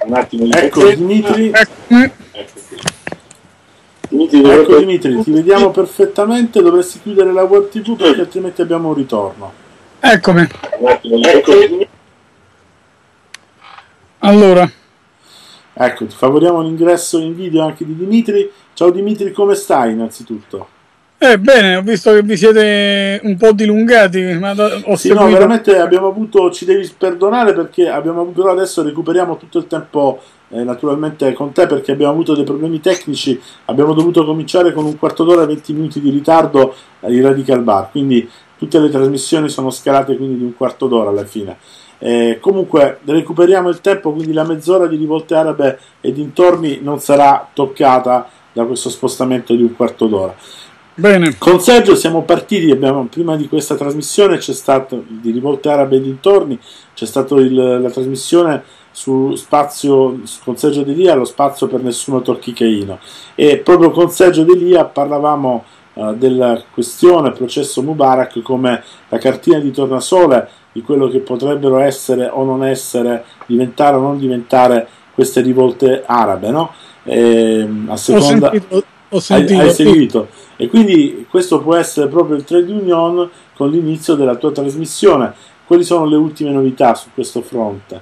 Un attimo, ecco Dimitri. Ecco Dimitri, ti vediamo perfettamente, dovresti chiudere la web TV perché altrimenti abbiamo un ritorno. Eccomi. Allora. Ecco, ti favoriamo l'ingresso in video anche di Dimitri. Ciao Dimitri, come stai innanzitutto? Bene, ho visto che vi siete un po' dilungati, ma ho sì, no, veramente abbiamo avuto, ci devi perdonare perché abbiamo avuto, però adesso recuperiamo tutto il tempo naturalmente con te perché abbiamo avuto dei problemi tecnici, abbiamo dovuto cominciare con un quarto d'ora e 20 minuti di ritardo ai Radical Bar, quindi tutte le trasmissioni sono scalate quindi di un quarto d'ora alla fine. Comunque recuperiamo il tempo, quindi la mezz'ora di Rivolte Arabe e dintorni non sarà toccata da questo spostamento di un quarto d'ora. Bene. Con Sergio siamo partiti, prima di questa trasmissione c'è stato di Rivolte Arabe e dintorni, c'è stata la trasmissione su spazio con Sergio Delia, lo spazio per nessuno torchicheino, e proprio con Sergio Delia parlavamo della questione processo Mubarak come la cartina di tornasole di quello che potrebbero essere o non essere, diventare o non diventare queste rivolte arabe, no? A seconda... Ho sentito. Hai seguito, e quindi questo può essere proprio il trade union con l'inizio della tua trasmissione. Quali sono le ultime novità su questo fronte?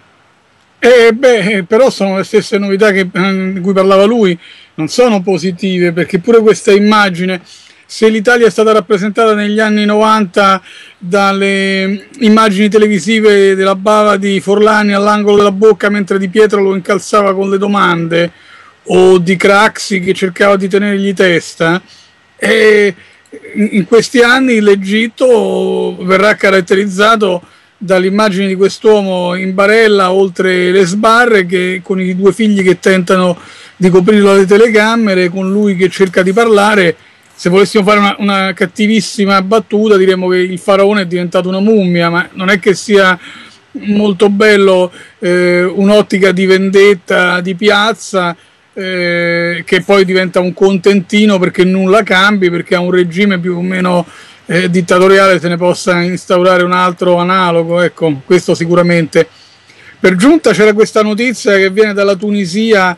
Però sono le stesse novità di cui parlava lui, non sono positive, perché pure questa immagine, se l'Italia è stata rappresentata negli anni 90 dalle immagini televisive della bava di Forlani all'angolo della bocca mentre Di Pietro lo incalzava con le domande, o di Craxi che cercava di tenergli testa, e in questi anni l'Egitto verrà caratterizzato dall'immagine di quest'uomo in barella oltre le sbarre, che con i due figli che tentano di coprirlo alle telecamere, con lui che cerca di parlare. Se volessimo fare una cattivissima battuta diremmo che il faraone è diventato una mummia, ma non è che sia molto bello un'ottica di vendetta di piazza, che poi diventa un contentino perché nulla cambi, perché a un regime più o meno dittatoriale se ne possa instaurare un altro analogo. Ecco, questo sicuramente. Per giunta c'era questa notizia che viene dalla Tunisia,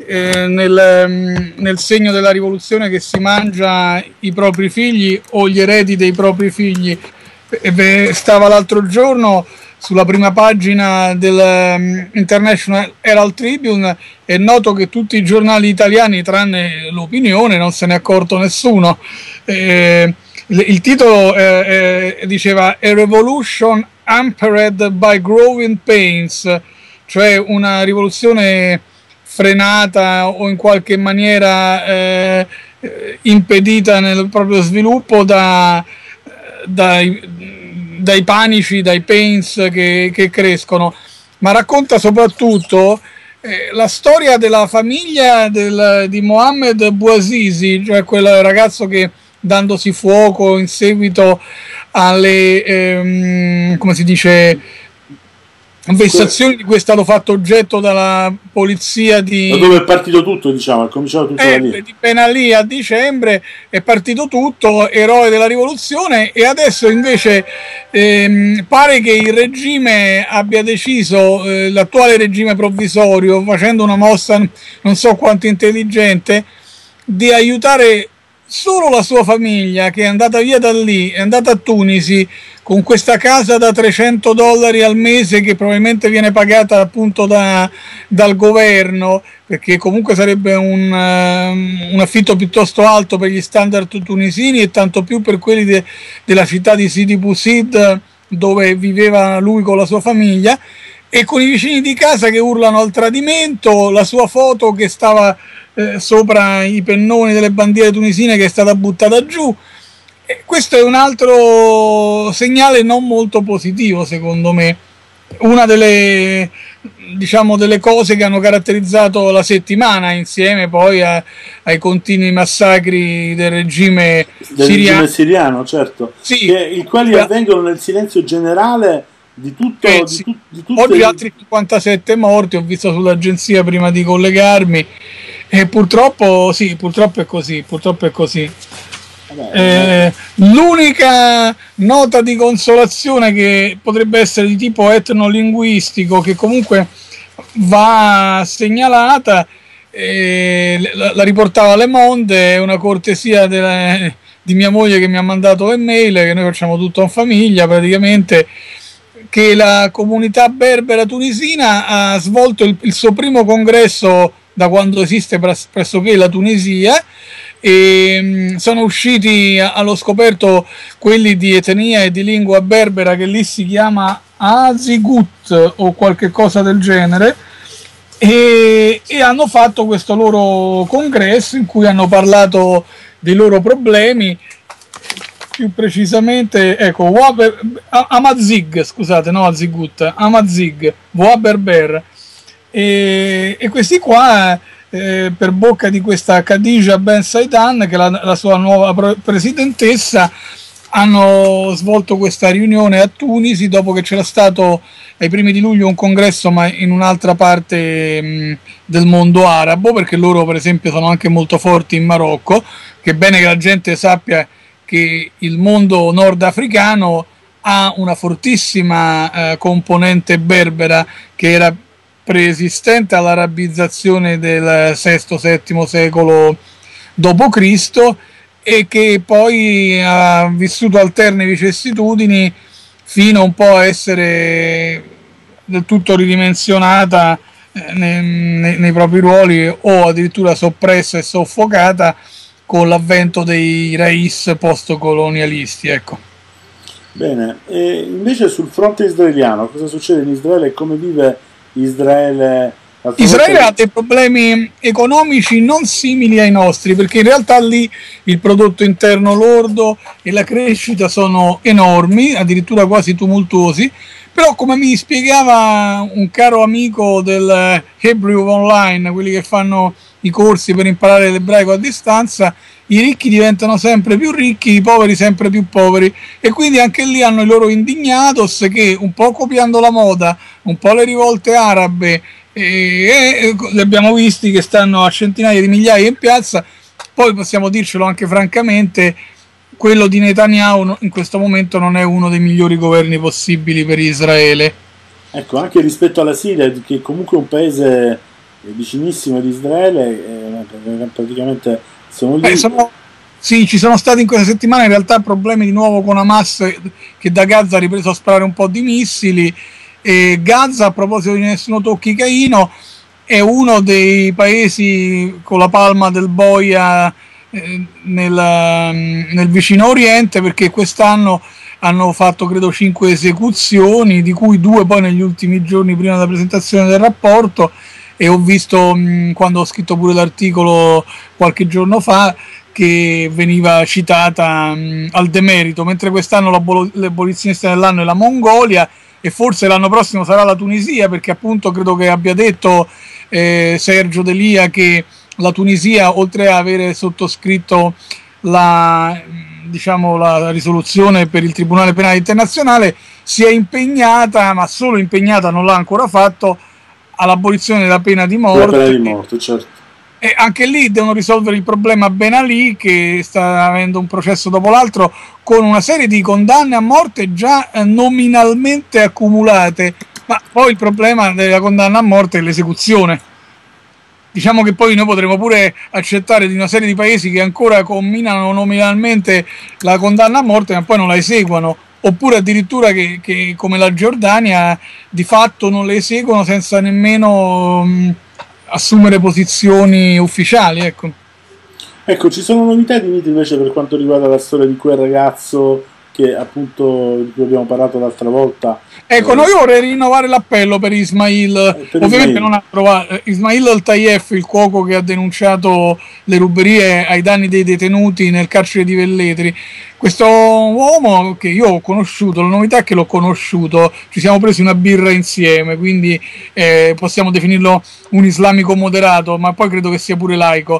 nel segno della rivoluzione, che si mangia i propri figli o gli eredi dei propri figli. Stava l'altro giorno sulla prima pagina del International Herald Tribune. È noto che tutti i giornali italiani, tranne l'Opinione, non se ne è accorto nessuno. Il titolo diceva A Revolution Hampered by Growing Pains, cioè una rivoluzione frenata o in qualche maniera impedita nel proprio sviluppo dai panici, dai pains che crescono, ma racconta soprattutto la storia della famiglia di Mohammed Bouazizi, cioè quel ragazzo che, dandosi fuoco in seguito alle come si dice, vessazioni di cui è stato fatto oggetto dalla polizia di... Da dove è partito tutto, diciamo, è cominciato tutto da lì. Di Ben Ali a dicembre è partito tutto, eroe della rivoluzione, e adesso invece pare che il regime abbia deciso, l'attuale regime provvisorio, facendo una mossa non so quanto intelligente, di aiutare solo la sua famiglia, che è andata via da lì, è andata a Tunisi con questa casa da $300 al mese, che probabilmente viene pagata appunto dal governo, perché comunque sarebbe un affitto piuttosto alto per gli standard tunisini, e tanto più per quelli della città di Sidi Bouzid, dove viveva lui con la sua famiglia, e con i vicini di casa che urlano al tradimento, la sua foto che stava sopra i pennoni delle bandiere tunisine, che è stata buttata giù. E questo è un altro segnale non molto positivo, secondo me. Una delle, diciamo, delle cose che hanno caratterizzato la settimana, insieme poi ai continui massacri del regime siriano, certo, sì, i quali avvengono nel silenzio generale di tutto, sì. Oggi altri 57 morti, ho visto sull'agenzia prima di collegarmi, e purtroppo sì, purtroppo è così. L'unica nota di consolazione, che potrebbe essere di tipo etnolinguistico, che comunque va segnalata, la riportava Le Monde, è una cortesia di mia moglie che mi ha mandato l'email, che noi facciamo tutto in famiglia praticamente, che la comunità berbera tunisina ha svolto il suo primo congresso da quando esiste pressoché la Tunisia, e sono usciti allo scoperto quelli di etnia e di lingua berbera, che lì si chiama Azigut o qualche cosa del genere, e hanno fatto questo loro congresso in cui hanno parlato dei loro problemi, più precisamente, ecco, Amazigh, scusate, no Azigut, Amazigh, Voa Berber, e questi qua, per bocca di questa Khadija Ben Saidan, che è la sua nuova presidentessa, hanno svolto questa riunione a Tunisi dopo che c'era stato ai primi di luglio un congresso, ma in un'altra parte del mondo arabo, perché loro per esempio sono anche molto forti in Marocco, che è bene che la gente sappia che il mondo nordafricano ha una fortissima componente berbera, che era preesistente all'arabizzazione del VI-VII secolo d.C. e che poi ha vissuto alterne vicissitudini fino un po' a essere del tutto ridimensionata nei propri ruoli, o addirittura soppressa e soffocata con l'avvento dei rais post-colonialisti, ecco. Bene, e invece sul fronte israeliano, cosa succede in Israele e come vive Israele? Israele ha dei problemi economici non simili ai nostri, perché in realtà lì il prodotto interno lordo e la crescita sono enormi, addirittura quasi tumultuosi, però come mi spiegava un caro amico del Hebrew Online, quelli che fanno i corsi per imparare l'ebraico a distanza, i ricchi diventano sempre più ricchi, i poveri sempre più poveri, e quindi anche lì hanno i loro indignados che, un po' copiando la moda, un po' le rivolte arabe, e li abbiamo visti che stanno a centinaia di migliaia in piazza. Poi possiamo dircelo anche francamente, quello di Netanyahu in questo momento non è uno dei migliori governi possibili per Israele. Ecco, anche rispetto alla Siria, che comunque è un paese vicinissimo ad Israele, praticamente sono lì. Sì, ci sono stati in questa settimana in realtà problemi di nuovo con Hamas, che da Gaza ha ripreso a sparare un po' di missili. E Gaza, a proposito di Nessuno tocchi Caino, è uno dei paesi con la palma del boia nel vicino Oriente, perché quest'anno hanno fatto credo 5 esecuzioni, di cui 2 poi negli ultimi giorni prima della presentazione del rapporto, e ho visto, quando ho scritto pure l'articolo qualche giorno fa, che veniva citata al demerito, mentre quest'anno l'abolizione dell'anno è la Mongolia, e forse l'anno prossimo sarà la Tunisia, perché appunto credo che abbia detto Sergio Delia che la Tunisia, oltre a avere sottoscritto la risoluzione per il Tribunale Penale Internazionale, si è impegnata, ma solo impegnata, non l'ha ancora fatto, all'abolizione della pena di morte. La pena di morte, certo. E anche lì devono risolvere il problema Ben Ali, che sta avendo un processo dopo l'altro con una serie di condanne a morte già nominalmente accumulate, ma poi il problema della condanna a morte è l'esecuzione. Diciamo che poi noi potremo pure accettare di una serie di paesi che ancora comminano nominalmente la condanna a morte ma poi non la eseguono, oppure addirittura che come la Giordania di fatto non le eseguono senza nemmeno assumere posizioni ufficiali, ecco. Ecco, ci sono novità, Dimitri, invece per quanto riguarda la storia di quel ragazzo che appunto di cui abbiamo parlato l'altra volta. Ecco, noi vorrei rinnovare l'appello per Ismail, ovviamente non ha provato, Ismail Al-Tayef, il cuoco che ha denunciato le ruberie ai danni dei detenuti nel carcere di Velletri. Questo uomo che io ho conosciuto, la novità è che l'ho conosciuto, ci siamo presi una birra insieme, quindi possiamo definirlo un islamico moderato, ma poi credo che sia pure laico,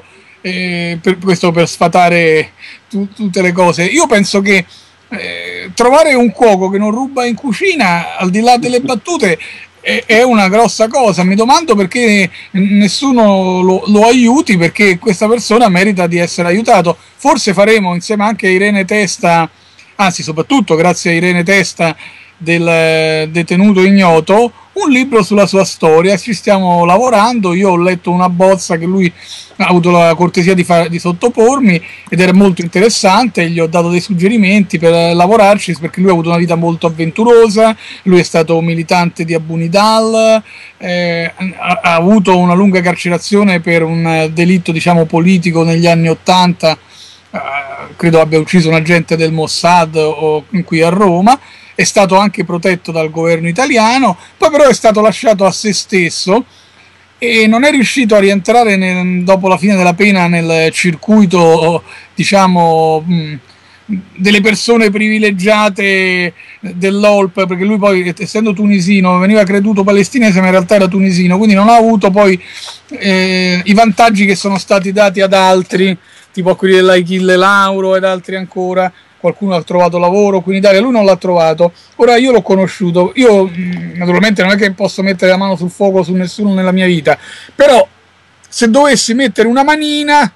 questo per sfatare tutte le cose. Io penso che trovare un cuoco che non ruba in cucina, al di là delle battute, è una grossa cosa. Mi domando perché nessuno lo aiuti, perché questa persona merita di essere aiutato. Forse faremo insieme anche a Irene Testa, anzi soprattutto grazie a Irene Testa del detenuto ignoto, un libro sulla sua storia. Ci stiamo lavorando, io ho letto una bozza che lui ha avuto la cortesia di sottopormi ed era molto interessante, gli ho dato dei suggerimenti per lavorarci, perché lui ha avuto una vita molto avventurosa, lui è stato militante di Abu Nidal, ha avuto una lunga carcerazione per un delitto, diciamo, politico negli anni '80, credo abbia ucciso un agente del Mossad qui a Roma, è stato anche protetto dal governo italiano, poi però è stato lasciato a se stesso e non è riuscito a rientrare dopo la fine della pena nel circuito, diciamo, delle persone privilegiate dell'OLP, perché lui poi, essendo tunisino, veniva creduto palestinese ma in realtà era tunisino, quindi non ha avuto poi i vantaggi che sono stati dati ad altri, tipo quelli dell'Achille Lauro ed altri ancora. Qualcuno ha trovato lavoro qui in Italia, lui non l'ha trovato. Ora, io l'ho conosciuto, io naturalmente non è che posso mettere la mano sul fuoco su nessuno nella mia vita, però se dovessi mettere una manina,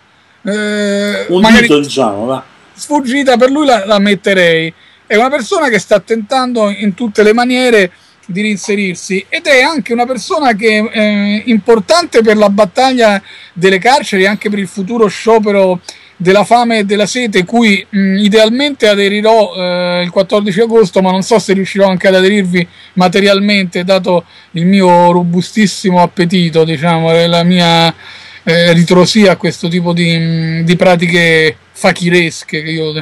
un magari dito, diciamo, va, sfuggita, per lui la metterei. È una persona che sta tentando in tutte le maniere di reinserirsi ed è anche una persona che è importante per la battaglia delle carceri, anche per il futuro sciopero della fame e della sete, cui idealmente aderirò il 14 agosto, ma non so se riuscirò anche ad aderirvi materialmente, dato il mio robustissimo appetito, diciamo, e la mia ritrosia a questo tipo di pratiche fakiresche che io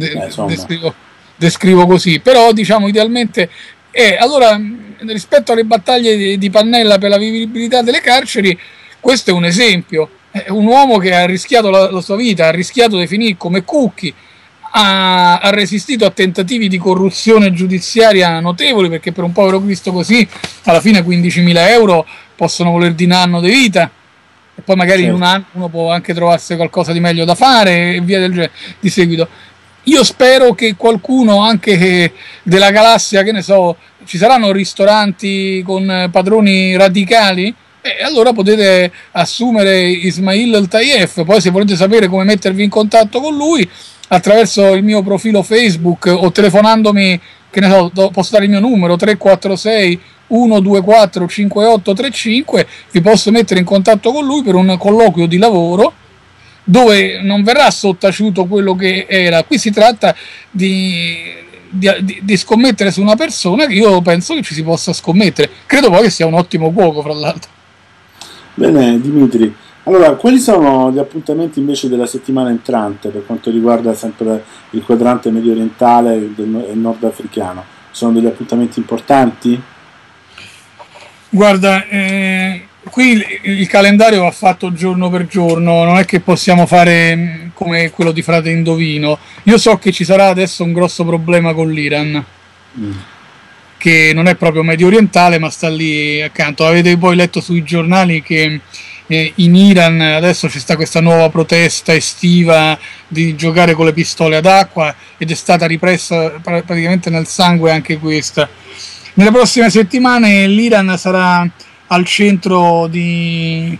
descrivo così. Però, diciamo, idealmente allora, rispetto alle battaglie di Pannella per la vivibilità delle carceri, questo è un esempio. È un uomo che ha rischiato la sua vita, ha rischiato di finire come Cucchi, ha resistito a tentativi di corruzione giudiziaria notevoli, perché per un povero Cristo così alla fine 15.000 euro possono voler dire un anno di vita, e poi magari in un anno uno può anche trovarsi qualcosa di meglio da fare e via del genere di seguito. Io spero che qualcuno anche della galassia, che ne so, ci saranno ristoranti con padroni radicali, e allora potete assumere Ismail El-Tayef. Poi se volete sapere come mettervi in contatto con lui, attraverso il mio profilo Facebook o telefonandomi, che ne so, posso dare il mio numero 346 124 5835, vi posso mettere in contatto con lui per un colloquio di lavoro dove non verrà sottaciuto quello che era. Qui si tratta di scommettere su una persona che io penso che ci si possa scommettere. Credo poi che sia un ottimo cuoco, fra l'altro. Bene, Dimitri. Allora, quali sono gli appuntamenti invece della settimana entrante per quanto riguarda sempre il quadrante medio orientale e nordafricano? Sono degli appuntamenti importanti? Guarda, qui il calendario va fatto giorno per giorno, non è che possiamo fare come quello di Frate Indovino. Io so che ci sarà adesso un grosso problema con l'Iran, che non è proprio medio orientale ma sta lì accanto. Avete poi letto sui giornali che in Iran adesso ci sta questa nuova protesta estiva di giocare con le pistole ad acqua, ed è stata ripresa praticamente nel sangue anche questa. Nelle prossime settimane l'Iran sarà al centro di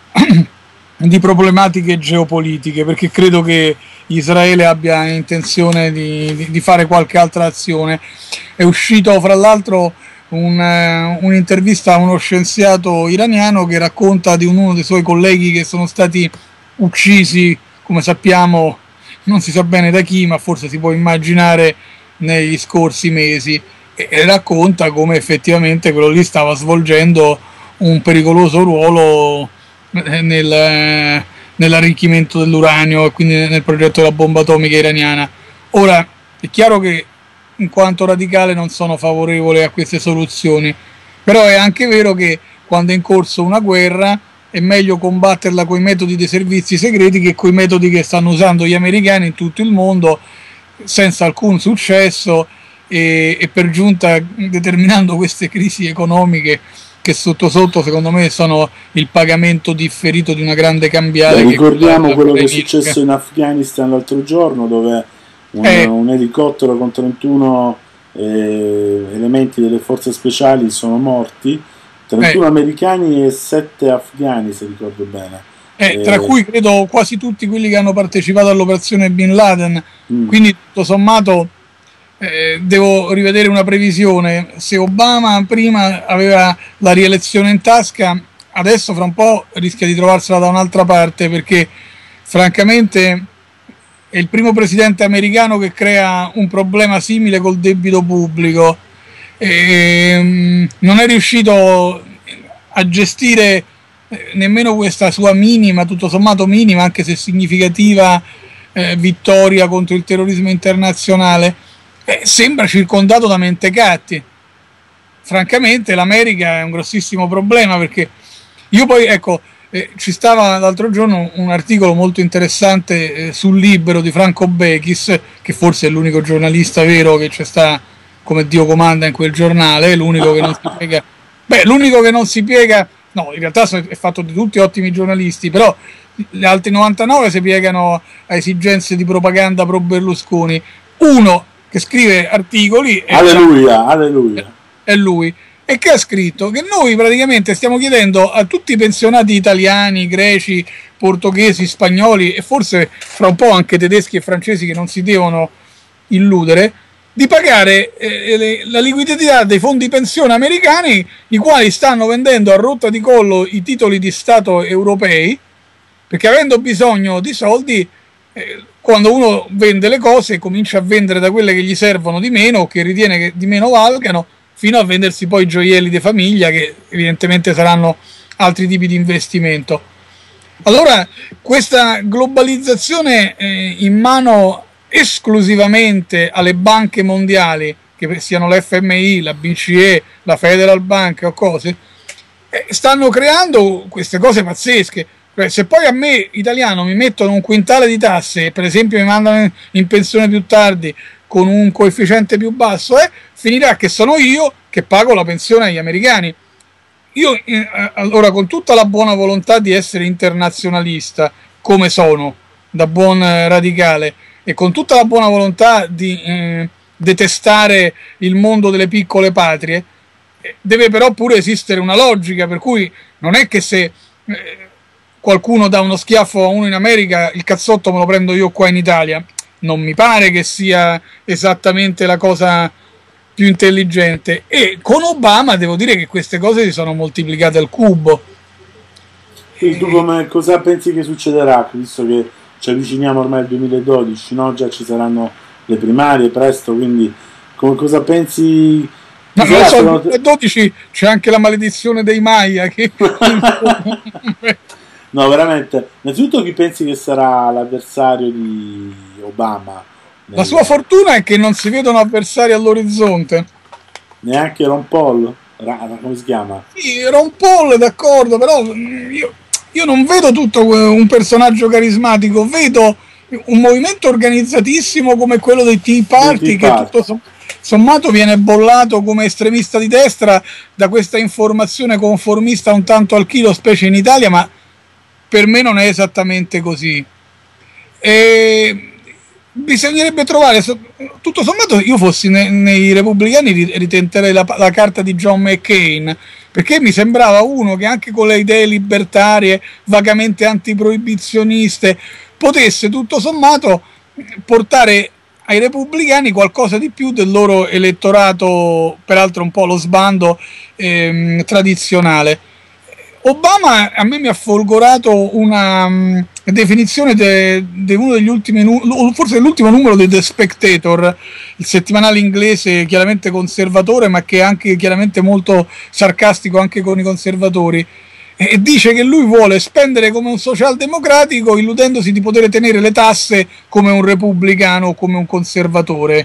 problematiche geopolitiche, perché credo che Israele abbia intenzione di fare qualche altra azione. È uscito fra l'altro un'intervista a uno scienziato iraniano che racconta di uno dei suoi colleghi che sono stati uccisi, come sappiamo non si sa bene da chi, ma forse si può immaginare, negli scorsi mesi, e racconta come effettivamente quello lì stava svolgendo un pericoloso ruolo nell'arricchimento dell'uranio e quindi nel progetto della bomba atomica iraniana. Ora, è chiaro che in quanto radicale non sono favorevole a queste soluzioni, però è anche vero che quando è in corso una guerra è meglio combatterla con i metodi dei servizi segreti che con i metodi che stanno usando gli americani in tutto il mondo senza alcun successo, e per giunta determinando queste crisi economiche che sotto sotto secondo me sono il pagamento differito di una grande cambiale. Ricordiamo quello che è successo in Afghanistan l'altro giorno, dove un elicottero con 31 elementi delle forze speciali sono morti, 31 americani e 7 afghani, se ricordo bene. Tra cui credo quasi tutti quelli che hanno partecipato all'operazione Bin Laden, quindi tutto sommato devo rivedere una previsione. Se Obama prima aveva la rielezione in tasca, adesso fra un po' rischia di trovarsela da un'altra parte, perché francamente è il primo presidente americano che crea un problema simile col debito pubblico. Non è riuscito a gestire nemmeno questa sua minima, tutto sommato minima, anche se significativa, vittoria contro il terrorismo internazionale. Sembra circondato da mentecatti. Francamente l'America è un grossissimo problema, perché io poi, ecco, ci stava l'altro giorno un articolo molto interessante sul Libero di Franco Bechis, che forse è l'unico giornalista vero che c'è sta come Dio comanda in quel giornale, l'unico che non si piega. L'unico che non si piega, no, in realtà è fatto di tutti ottimi giornalisti, però gli altri 99 si piegano a esigenze di propaganda pro Berlusconi. Uno che scrive articoli, alleluia, è lui, e che ha scritto che noi praticamente stiamo chiedendo a tutti i pensionati italiani, greci, portoghesi, spagnoli e forse fra un po' anche tedeschi e francesi, che non si devono illudere, di pagare la liquidità dei fondi pensione americani, i quali stanno vendendo a rotta di collo i titoli di Stato europei, perché avendo bisogno di soldi, quando uno vende le cose comincia a vendere da quelle che gli servono di meno o che ritiene che di meno valgano, fino a vendersi poi i gioielli di famiglia, che evidentemente saranno altri tipi di investimento. Allora questa globalizzazione in mano esclusivamente alle banche mondiali, che siano l'FMI, la BCE, la Federal Bank o cose, stanno creando queste cose pazzesche. Se poi a me italiano mi mettono un quintale di tasse e per esempio mi mandano in pensione più tardi con un coefficiente più basso, finirà che sono io che pago la pensione agli americani. Io allora, con tutta la buona volontà di essere internazionalista, come sono da buon radicale, e con tutta la buona volontà di detestare il mondo delle piccole patrie, deve però pure esistere una logica, per cui non è che se qualcuno dà uno schiaffo a uno in America, il cazzotto me lo prendo io qua in Italia. Non mi pare che sia esattamente la cosa più intelligente, e con Obama devo dire che queste cose si sono moltiplicate al cubo. Quindi tu cosa pensi che succederà, visto che ci avviciniamo ormai al 2012, no? Già ci saranno le primarie presto, quindi cosa pensi? No, non so, nel 2012 c'è anche la maledizione dei Maya che... No, veramente. Innanzitutto, chi pensi che sarà l'avversario di Obama? La sua fortuna è che non si vedono avversari all'orizzonte. Neanche Ron Paul? Come si chiama? Sì, Ron Paul, d'accordo, però io non vedo tutto un personaggio carismatico, vedo un movimento organizzatissimo come quello dei Tea Party, che tutto sommato viene bollato come estremista di destra da questa informazione conformista un tanto al chilo, specie in Italia, ma per me non è esattamente così. Bisognerebbe trovare, tutto sommato io fossi nei repubblicani ritenterei la carta di John McCain, perché mi sembrava uno che anche con le idee libertarie vagamente antiproibizioniste potesse tutto sommato portare ai repubblicani qualcosa di più del loro elettorato, peraltro un po' lo sbando tradizionale. Obama a me mi ha folgorato una definizione di uno degli ultimi, forse dell'ultimo numero di The Spectator, il settimanale inglese chiaramente conservatore, ma che è anche chiaramente molto sarcastico anche con i conservatori, e dice che lui vuole spendere come un socialdemocratico illudendosi di poter tenere le tasse come un repubblicano o come un conservatore.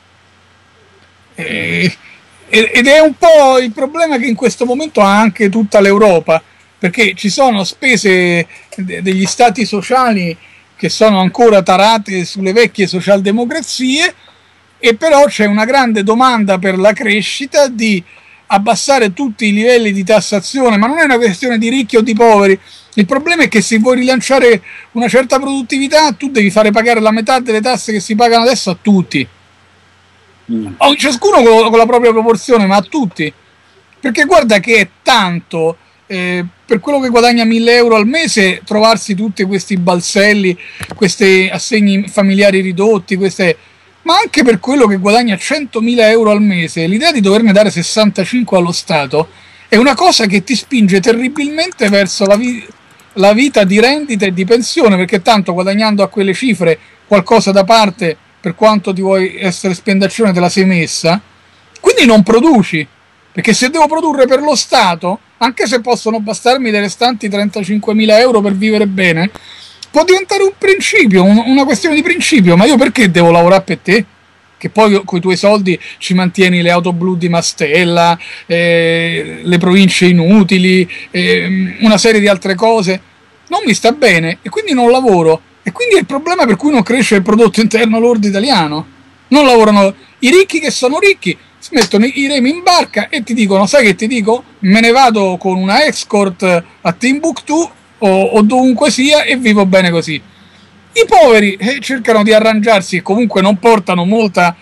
Ed è un po' il problema che in questo momento ha anche tutta l'Europa, perché ci sono spese degli stati sociali che sono ancora tarate sulle vecchie socialdemocrazie, e però c'è una grande domanda per la crescita di abbassare tutti i livelli di tassazione, ma non è una questione di ricchi o di poveri. Il problema è che se vuoi rilanciare una certa produttività, tu devi fare pagare la metà delle tasse che si pagano adesso a tutti. Ciascuno con la propria proporzione, ma a tutti, perché guarda che è tanto per quello che guadagna 1.000 euro al mese trovarsi tutti questi balzelli, questi assegni familiari ridotti, ma anche per quello che guadagna 100.000 euro al mese, l'idea di doverne dare 65 allo Stato è una cosa che ti spinge terribilmente verso la vita di rendita e di pensione, perché tanto guadagnando a quelle cifre qualcosa da parte, per quanto ti vuoi essere spendaccione, te la sei messa, quindi non produci, perché se devo produrre per lo Stato, anche se possono bastarmi dei restanti 35.000 euro per vivere bene, può diventare un principio, una questione di principio. Ma io perché devo lavorare per te? Che poi con i tuoi soldi ci mantieni le auto blu di Mastella, le province inutili, una serie di altre cose. Non mi sta bene e quindi non lavoro. E quindi è il problema per cui non cresce il prodotto interno lordo italiano. Non lavorano i ricchi, che sono ricchi, si mettono i remi in barca e ti dicono: sai che ti dico? Me ne vado con una escort a Timbuktu o dovunque sia e vivo bene così. I poveri cercano di arrangiarsi e comunque non portano molta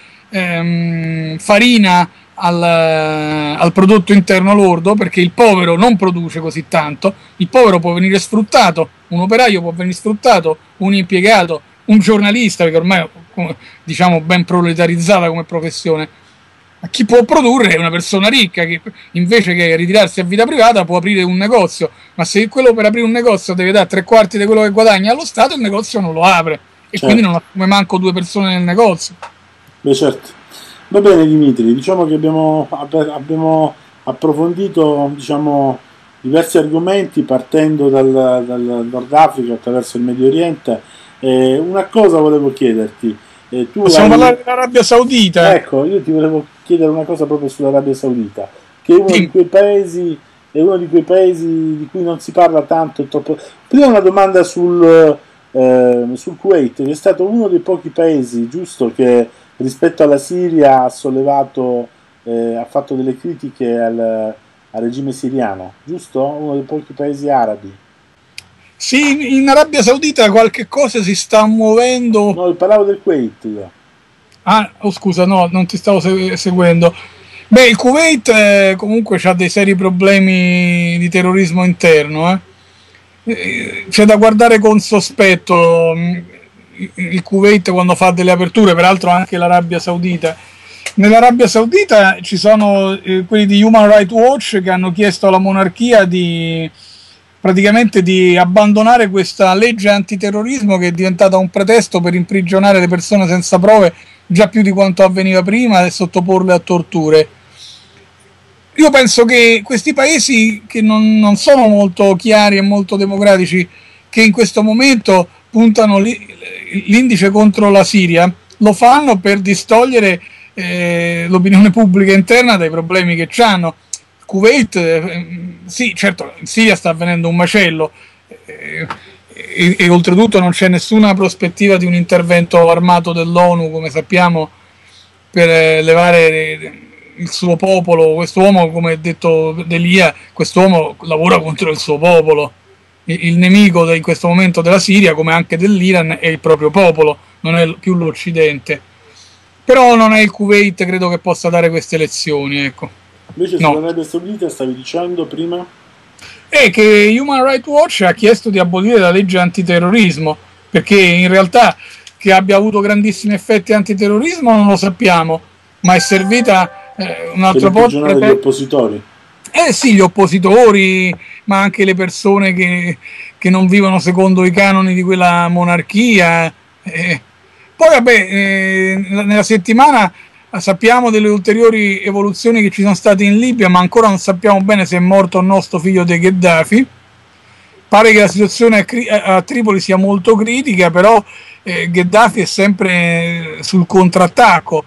farina al prodotto interno lordo, perché il povero non produce così tanto. Il povero può venire sfruttato, un operaio può venire sfruttato, un impiegato, un giornalista, perché ormai diciamo ben proletarizzata come professione. Ma chi può produrre è una persona ricca che invece che ritirarsi a vita privata può aprire un negozio, ma se quello per aprire un negozio deve dare 3/4 di quello che guadagna allo Stato, il negozio non lo apre e certo. Quindi non assume manco 2 persone nel negozio. Beh, certo. Va bene Dimitri, diciamo che abbiamo approfondito, diciamo, diversi argomenti partendo dal Nord Africa attraverso il Medio Oriente. Una cosa volevo chiederti. Possiamo parlare dell'Arabia Saudita? Ecco, io ti volevo chiedere una cosa proprio sull'Arabia Saudita, che è uno di quei paesi, di cui non si parla tanto. Troppo. Prima una domanda sul Kuwait, che è stato uno dei pochi paesi, giusto, che rispetto alla Siria ha sollevato, ha fatto delle critiche al regime siriano, giusto? Uno dei pochi paesi arabi. Sì, in Arabia Saudita qualche cosa si sta muovendo. No, parlavo del Kuwait io. Ah, oh, scusa, no, non ti stavo seguendo. Beh, il Kuwait comunque ha dei seri problemi di terrorismo interno. C'è da guardare con sospetto il Kuwait quando fa delle aperture, peraltro anche l'Arabia Saudita. Nell'Arabia Saudita ci sono quelli di Human Rights Watch che hanno chiesto alla monarchia praticamente di abbandonare questa legge antiterrorismo, che è diventata un pretesto per imprigionare le persone senza prove già più di quanto avveniva prima e sottoporle a torture. Io penso che questi paesi che non sono molto chiari e molto democratici, che in questo momento puntano l'indice contro la Siria, lo fanno per distogliere l'opinione pubblica interna dai problemi che hanno. Kuwait, sì, certo, in Siria sta avvenendo un macello e oltretutto non c'è nessuna prospettiva di un intervento armato dell'ONU, come sappiamo, per levare il suo popolo. Quest'uomo, come ha detto Delia, quest'uomo lavora contro il suo popolo. Il nemico in questo momento della Siria, come anche dell'Iran, è il proprio popolo, non è più l'Occidente. Però non è il Kuwait, credo, che possa dare queste lezioni, ecco. Invece sull'Arabia Saudita stavi dicendo prima? È che Human Rights Watch ha chiesto di abolire la legge antiterrorismo, perché in realtà che abbia avuto grandissimi effetti antiterrorismo non lo sappiamo, ma è servita un altro po' per gli oppositori. Sì, gli oppositori, ma anche le persone che non vivono secondo i canoni di quella monarchia. Poi vabbè, nella settimana sappiamo delle ulteriori evoluzioni che ci sono state in Libia, ma ancora non sappiamo bene se è morto o no sto figlio di Gheddafi. Pare che la situazione a Tripoli sia molto critica, però Gheddafi è sempre sul contrattacco.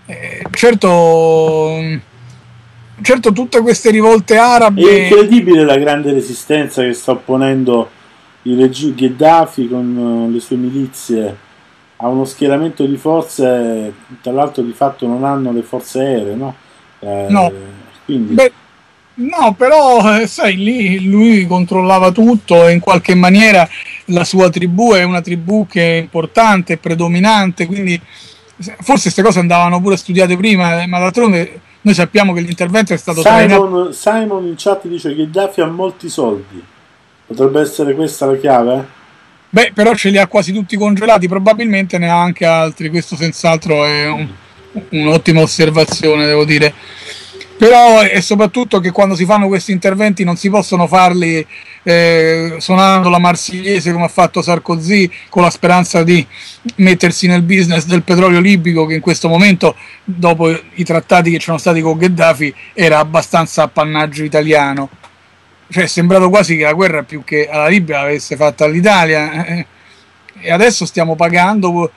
Certo, tutte queste rivolte arabe... È incredibile la grande resistenza che sta opponendo il regime Gheddafi con le sue milizie a uno schieramento di forze, tra l'altro di fatto non hanno le forze aeree, no? No. Quindi... Beh, no, però sai, lì lui controllava tutto e in qualche maniera la sua tribù è una tribù che è importante, è predominante, quindi forse queste cose andavano pure studiate prima, ma d'altronde noi sappiamo che l'intervento è stato trainato. Simon in chat dice che Gheddafi ha molti soldi, potrebbe essere questa la chiave? Beh, però ce li ha quasi tutti congelati, probabilmente ne ha anche altri, questo senz'altro è un'ottima osservazione, devo dire. Però è soprattutto che quando si fanno questi interventi non si possono farli suonando la Marsigliese come ha fatto Sarkozy, con la speranza di mettersi nel business del petrolio libico, che in questo momento, dopo i trattati che c'erano stati con Gheddafi, era abbastanza appannaggio italiano. Cioè è sembrato quasi che la guerra più che alla Libia l'avesse fatta l'Italia, e adesso stiamo pagando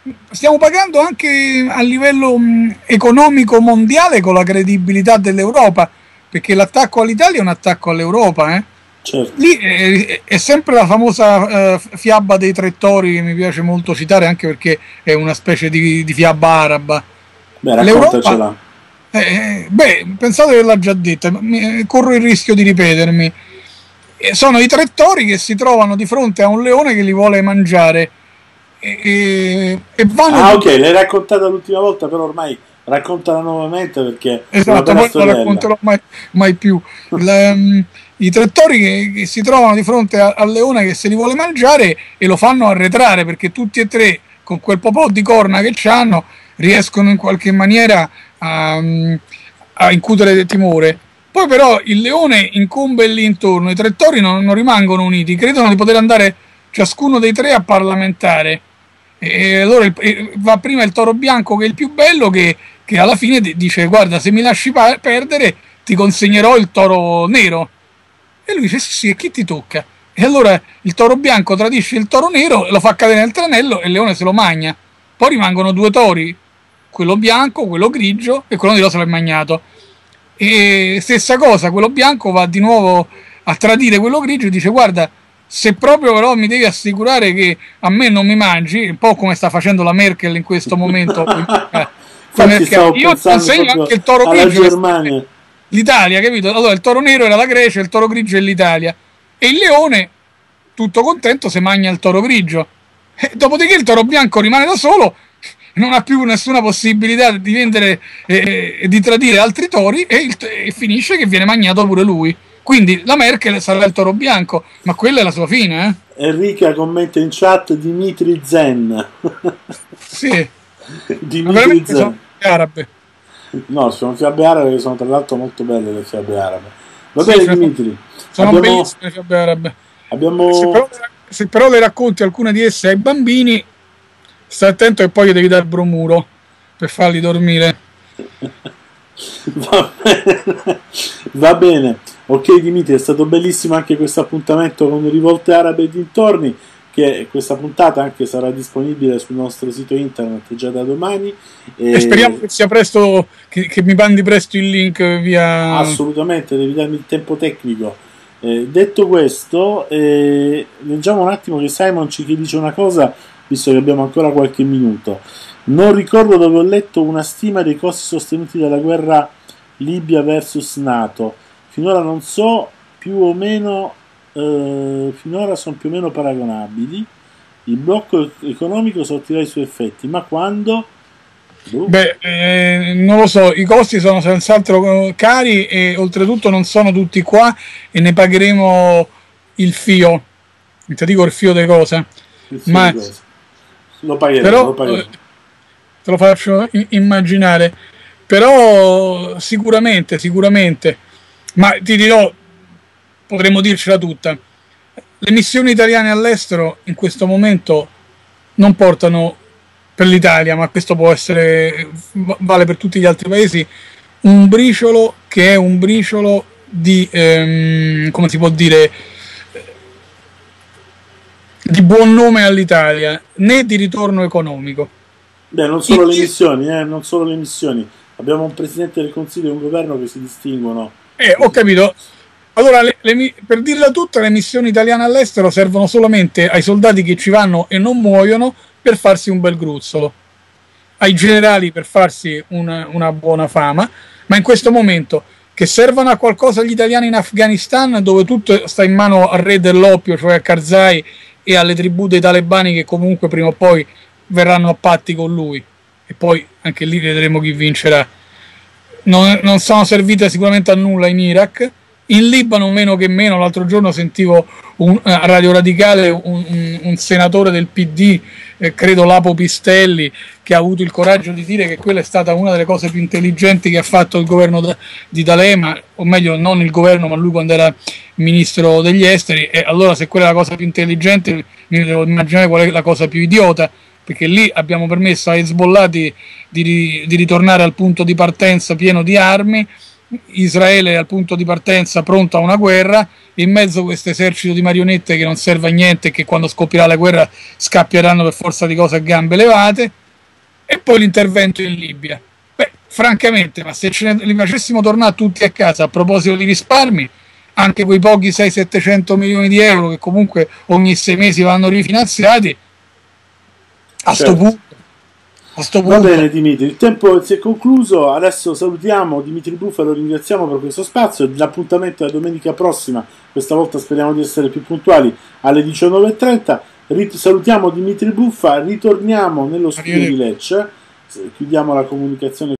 anche a livello economico mondiale con la credibilità dell'Europa, perché l'attacco all'Italia è un attacco all'Europa. Certo. Lì è sempre la famosa fiaba dei tre tori, che mi piace molto citare, anche perché è una specie di fiaba araba. Beh, raccontacela. Pensate che l'ha già detta, corro il rischio di ripetermi. Sono i tre tori che si trovano di fronte a un leone che li vuole mangiare e vanno. Ok, l'hai raccontata l'ultima volta, però ormai raccontala nuovamente, perché esatto, poi non la racconterò mai più. I tre tori che si trovano di fronte al leone che se li vuole mangiare, e lo fanno arretrare, perché tutti e tre, con quel po' di corna che hanno, riescono in qualche maniera a incutere timore. Poi però il leone incombe lì intorno, i tre tori non rimangono uniti, credono di poter andare ciascuno dei tre a parlamentare, e allora va prima il toro bianco, che è il più bello, che alla fine dice: guarda, se mi lasci perdere ti consegnerò il toro nero. E lui dice: sì, e chi ti tocca? E allora il toro bianco tradisce il toro nero, lo fa cadere nel tranello e il leone se lo magna. Poi rimangono due tori, quello bianco, quello grigio, e quello nero se l'è magnato. E stessa cosa, quello bianco va di nuovo a tradire quello grigio e dice: guarda, se proprio però mi devi assicurare che a me non mi mangi, un po' come sta facendo la Merkel in questo momento, io consegno anche il toro grigio, l'Italia, capito? Allora il toro nero era la Grecia, il toro grigio è l'Italia, e il leone, tutto contento, se magna il toro grigio. Dopodiché il toro bianco rimane da solo, non ha più nessuna possibilità di vendere e di tradire altri tori, e finisce che viene magnato pure lui. Quindi la Merkel sarà il toro bianco, ma quella è la sua fine. Enrica commenta in chat Dimitri Zen. Sì. Dimitri Zen. Sono arabe. No, sono fiabe arabe, che sono tra l'altro molto belle le fiabe arabe. Va bene, Dimitri. Sono bellissime le fiabe arabe. Se però le racconti alcune di esse ai bambini, stai attento che poi gli devi dare il bromuro per farli dormire. Va bene. Ok Dimitri, è stato bellissimo anche questo appuntamento con Rivolte Arabe e dintorni, che questa puntata anche sarà disponibile sul nostro sito internet già da domani, e speriamo che sia presto, che mi mandi presto il link via. Assolutamente, devi darmi il tempo tecnico. Detto questo, leggiamo un attimo che Simon ci dice una cosa, visto che abbiamo ancora qualche minuto. Non ricordo dove ho letto una stima dei costi sostenuti dalla guerra Libia versus NATO. Finora non so, più o meno, finora sono più o meno paragonabili. Il blocco economico sortirà i suoi effetti, ma quando? Non lo so, i costi sono senz'altro cari, e oltretutto non sono tutti qua, e ne pagheremo il fio. Non ti dico il fio di cosa, ma lo pagheremo. Te lo faccio immaginare. Però sicuramente, ma ti dirò, potremmo dircela tutta, le missioni italiane all'estero in questo momento non portano, per l'Italia, ma questo può essere, vale per tutti gli altri paesi, un briciolo, che è un briciolo di come si può dire, di buon nome all'Italia, né di ritorno economico. Non solo le missioni, abbiamo un Presidente del Consiglio e un governo che si distinguono. Ho capito. Allora, per dirla tutta, le missioni italiane all'estero servono solamente ai soldati che ci vanno e non muoiono per farsi un bel gruzzolo, ai generali per farsi una buona fama, ma in questo momento che servano a qualcosa gli italiani in Afghanistan, dove tutto sta in mano al re dell'oppio, cioè a Karzai, e alle tribù dei talebani, che comunque prima o poi verranno a patti con lui, e poi anche lì vedremo chi vincerà. Non sono servite sicuramente a nulla in Iraq, In Libano meno che meno, l'altro giorno sentivo a Radio Radicale un senatore del PD, credo Lapo Pistelli, che ha avuto il coraggio di dire che quella è stata una delle cose più intelligenti che ha fatto il governo di D'Alema, o meglio non il governo ma lui quando era ministro degli esteri. E allora se quella è la cosa più intelligente mi devo immaginare qual è la cosa più idiota, perché lì abbiamo permesso a Hezbollah di ritornare al punto di partenza pieno di armi. Israele è al punto di partenza pronto a una guerra, in mezzo a questo esercito di marionette che non serve a niente e che quando scoppierà la guerra scappieranno per forza di cose a gambe levate, e poi l'intervento in Libia. Beh, francamente, ma se li facessimo tornare tutti a casa, a proposito di risparmi, anche quei pochi 600-700 milioni di euro che comunque ogni 6 mesi vanno rifinanziati, a sto punto. Va bene Dimitri, il tempo si è concluso, adesso salutiamo Dimitri Buffa, lo ringraziamo per questo spazio, l'appuntamento è domenica prossima, questa volta speriamo di essere più puntuali, alle 19:30, salutiamo Dimitri Buffa, ritorniamo nello studio di Lecce, chiudiamo la comunicazione